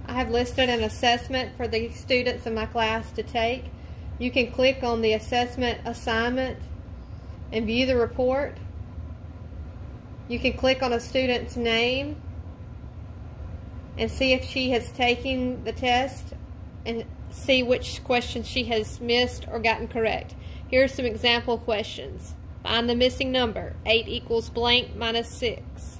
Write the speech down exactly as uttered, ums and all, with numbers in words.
I have listed an assessment for the students in my class to take. You can click on the assessment assignment and view the report. You can click on a student's name and see if she has taken the test and see which questions she has missed or gotten correct. Here are some example questions. Find the missing number. eight equals blank minus six.